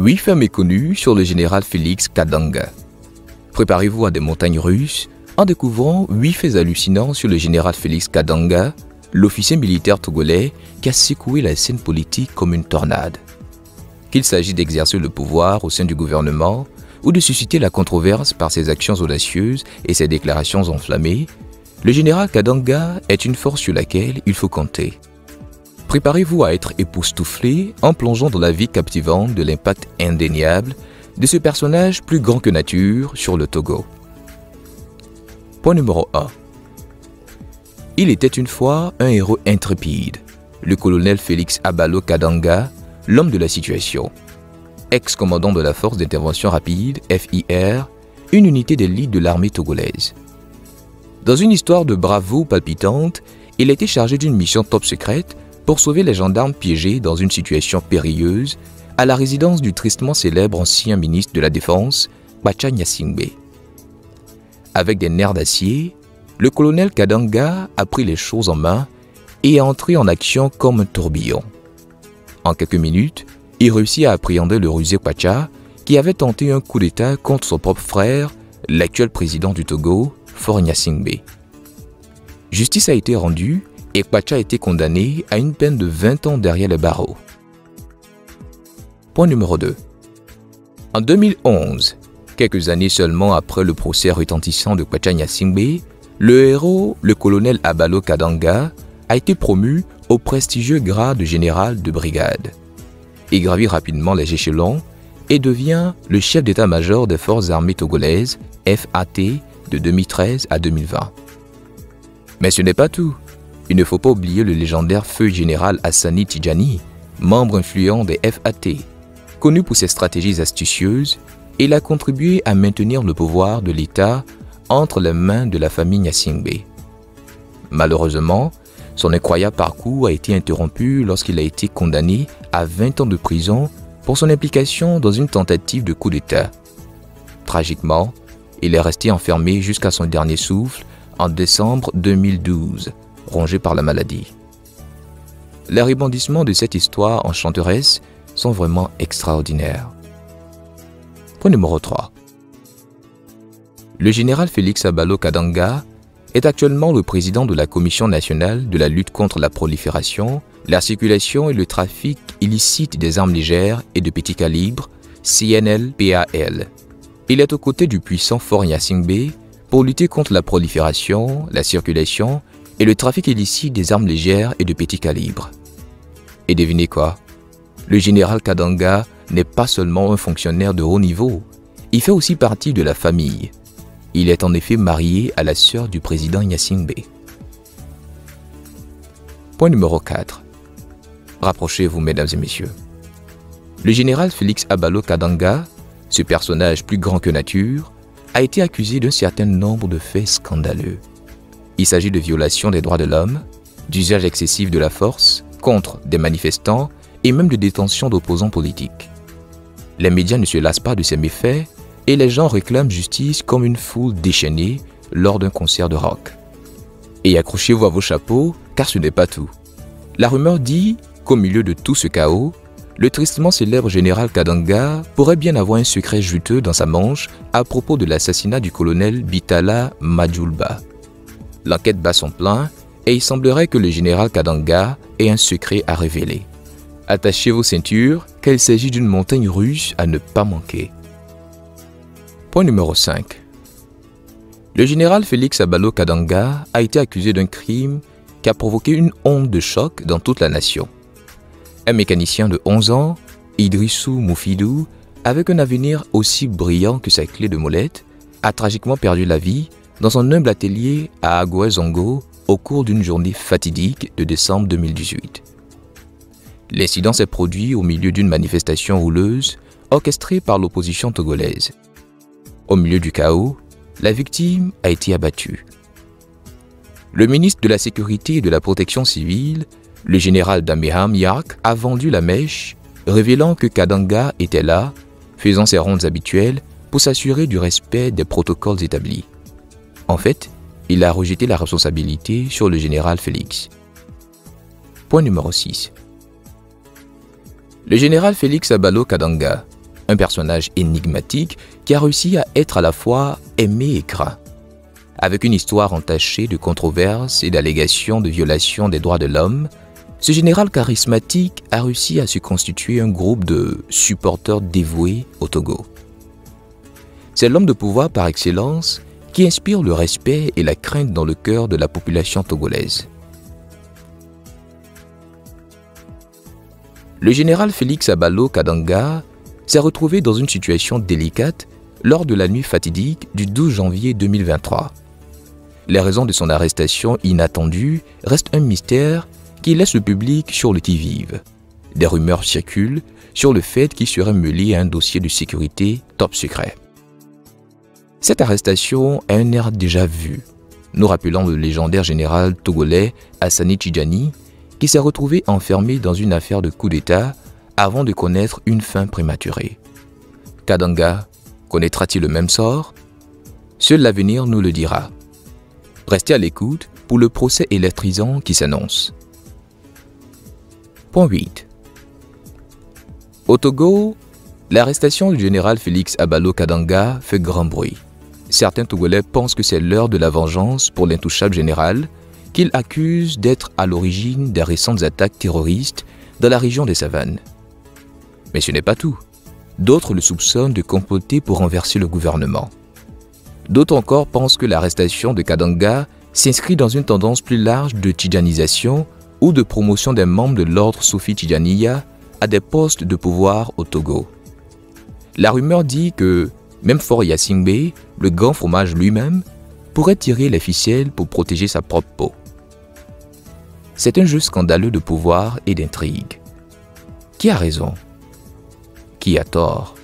8 faits méconnus sur le général Félix Kadanga. Préparez-vous à des montagnes russes en découvrant 8 faits hallucinants sur le général Félix Kadanga, l'officier militaire togolais qui a secoué la scène politique comme une tornade. Qu'il s'agisse d'exercer le pouvoir au sein du gouvernement ou de susciter la controverse par ses actions audacieuses et ses déclarations enflammées, le général Kadanga est une force sur laquelle il faut compter. Préparez-vous à être époustouflé en plongeant dans la vie captivante de l'impact indéniable de ce personnage plus grand que nature sur le Togo. Point numéro 1. Il était une fois un héros intrépide, le colonel Félix Abalo Kadanga, l'homme de la situation. Ex-commandant de la force d'intervention rapide, FIR, une unité d'élite de l'armée togolaise. Dans une histoire de bravoure palpitante, il a été chargé d'une mission top secrète pour sauver les gendarmes piégés dans une situation périlleuse à la résidence du tristement célèbre ancien ministre de la Défense, Kwacha Nyasingbe. Avec des nerfs d'acier, le colonel Kadanga a pris les choses en main et est entré en action comme un tourbillon. En quelques minutes, il réussit à appréhender le rusé Kwacha qui avait tenté un coup d'État contre son propre frère, l'actuel président du Togo, Faure Gnassingbé. Justice a été rendue et Kwacha a été condamné à une peine de 20 ans derrière les barreaux. Point numéro 2. En 2011, quelques années seulement après le procès retentissant de Kwacha Gnassingbé, le héros, le colonel Abalo Kadanga, a été promu au prestigieux grade de général de brigade. Il gravit rapidement les échelons et devient le chef d'état-major des forces armées togolaises, FAT, de 2013 à 2020. Mais ce n'est pas tout. Il ne faut pas oublier le légendaire feu général Hassani Tidjani, membre influent des FAT. Connu pour ses stratégies astucieuses, il a contribué à maintenir le pouvoir de l'État entre les mains de la famille Gnassingbé. Malheureusement, son incroyable parcours a été interrompu lorsqu'il a été condamné à 20 ans de prison pour son implication dans une tentative de coup d'État. Tragiquement, il est resté enfermé jusqu'à son dernier souffle en décembre 2012, rongé par la maladie. Les rebondissements de cette histoire enchanteresse sont vraiment extraordinaires. Point numéro 3. Le général Félix Abalo Kadanga est actuellement le président de la Commission nationale de la lutte contre la prolifération, la circulation et le trafic illicite des armes légères et de petit calibre, CNLPAL. Il est aux côtés du puissant Faure Gnassingbé pour lutter contre la prolifération, la circulation et le trafic illicite des armes légères et de petit calibre. Et devinez quoi? Le général Kadanga n'est pas seulement un fonctionnaire de haut niveau, il fait aussi partie de la famille. Il est en effet marié à la sœur du président Gnassingbé. Point numéro 4. Rapprochez-vous, mesdames et messieurs. Le général Félix Abalo Kadanga, ce personnage plus grand que nature, a été accusé d'un certain nombre de faits scandaleux. Il s'agit de violations des droits de l'homme, d'usage excessif de la force contre des manifestants et même de détention d'opposants politiques. Les médias ne se lassent pas de ces méfaits et les gens réclament justice comme une foule déchaînée lors d'un concert de rock. Et accrochez-vous à vos chapeaux, car ce n'est pas tout. La rumeur dit qu'au milieu de tout ce chaos, le tristement célèbre général Kadanga pourrait bien avoir un secret juteux dans sa manche à propos de l'assassinat du colonel Bitala Majulba. L'enquête bat son plein et il semblerait que le général Kadanga ait un secret à révéler. Attachez vos ceintures, car il s'agit d'une montagne russe à ne pas manquer. Point numéro 5. Le général Félix Abalo Kadanga a été accusé d'un crime qui a provoqué une onde de choc dans toute la nation. Un mécanicien de 11 ans, Idrissou Moufidou, avec un avenir aussi brillant que sa clé de molette, a tragiquement perdu la vie dans son humble atelier à Agoué-Zongo au cours d'une journée fatidique de décembre 2018. L'incident s'est produit au milieu d'une manifestation houleuse orchestrée par l'opposition togolaise. Au milieu du chaos, la victime a été abattue. Le ministre de la Sécurité et de la Protection civile, le général Dameham Yak, a vendu la mèche, révélant que Kadanga était là, faisant ses rondes habituelles pour s'assurer du respect des protocoles établis. En fait, il a rejeté la responsabilité sur le général Félix. Point numéro 6. Le général Félix Abalo Kadanga, un personnage énigmatique qui a réussi à être à la fois aimé et craint. Avec une histoire entachée de controverses et d'allégations de violation des droits de l'homme, ce général charismatique a réussi à se constituer un groupe de supporters dévoués au Togo. C'est l'homme de pouvoir par excellence qui inspire le respect et la crainte dans le cœur de la population togolaise. Le général Félix Abalo Kadanga s'est retrouvé dans une situation délicate lors de la nuit fatidique du 12 janvier 2023. Les raisons de son arrestation inattendue restent un mystère qui laisse le public sur le qui-vive. Des rumeurs circulent sur le fait qu'il serait mêlé à un dossier de sécurité top secret. Cette arrestation a un air déjà vu, nous rappelant le légendaire général togolais Hassani Tidjani qui s'est retrouvé enfermé dans une affaire de coup d'État avant de connaître une fin prématurée. Kadanga connaîtra-t-il le même sort? Seul l'avenir nous le dira. Restez à l'écoute pour le procès électrisant qui s'annonce. Point 8. Au Togo, l'arrestation du général Félix Abalo Kadanga fait grand bruit. Certains Togolais pensent que c'est l'heure de la vengeance pour l'intouchable général qu'ils accusent d'être à l'origine des récentes attaques terroristes dans la région des Savanes. Mais ce n'est pas tout. D'autres le soupçonnent de comploter pour renverser le gouvernement. D'autres encore pensent que l'arrestation de Kadanga s'inscrit dans une tendance plus large de tidjanisation ou de promotion des membres de l'ordre Soufi Tidjaniya à des postes de pouvoir au Togo. La rumeur dit que même Faure Gnassingbé, le grand fromage lui-même, pourrait tirer les ficelles pour protéger sa propre peau. C'est un jeu scandaleux de pouvoir et d'intrigue. Qui a raison? Qui a tort?